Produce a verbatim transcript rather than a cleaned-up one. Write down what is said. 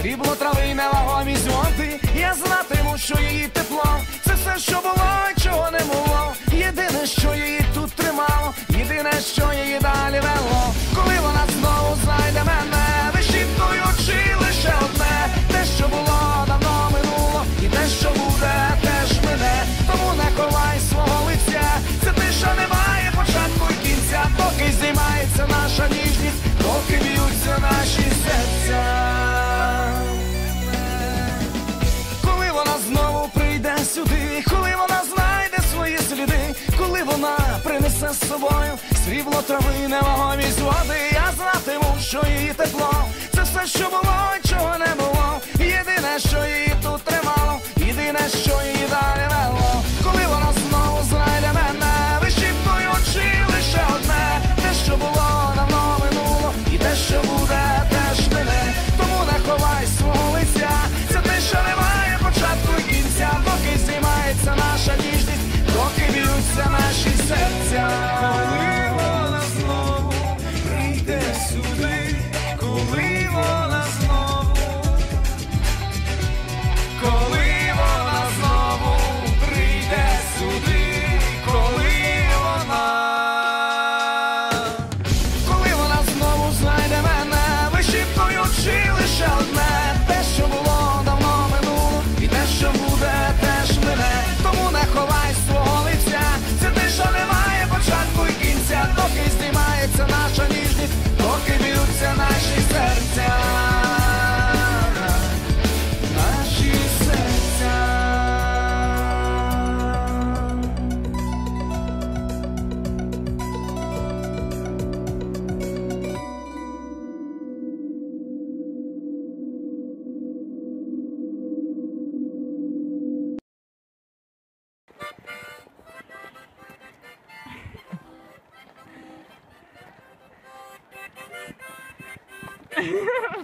срібло трави, невагомість води. Я знатиму, що її тепло це все, що було і чого не було. Єдине, що її тут тримало, єдине, що її далі вело. Коли вона знову знайде мене, вишіптуючи лише одне: те, що було, давно минуло, і те, що буде, теж мине. Тому не ховай свого лиця, це тиша не має початку і кінця. Доки здіймається наша ніжність, доки б'ються наші серця. Коли вона знову прийде сюди, коли вона знайде свої сліди, коли вона принесе з собою срібло трави, невагомість води. Я знатиму, що її тепло це все, що було і чого не було. Єдине, що її тут тримало, єдине, що її далі вело. Коли вона знову знайде мене, вишіптуючи лише одне: те, що було, давно минуло, і те, що буде, теж мине. Тому не ховай свого лиця, це тиша не має початку і кінця. Доки здіймається наша ніжність, доки б'ються наші серця. Коли вона знову прийде сюди, коли вона знову, коли вона знову прийде сюди, коли вона, коли вона знову знайде мене, вишіптуючи лише одне: те, що було, давно минуло, і те, що буде, теж мине. Тому не ховай свого лиця, це тиша не має початку і кінця. Доки здіймається наша ніжність, доки б'ються наші серця. Наші серця. Ha ha ha!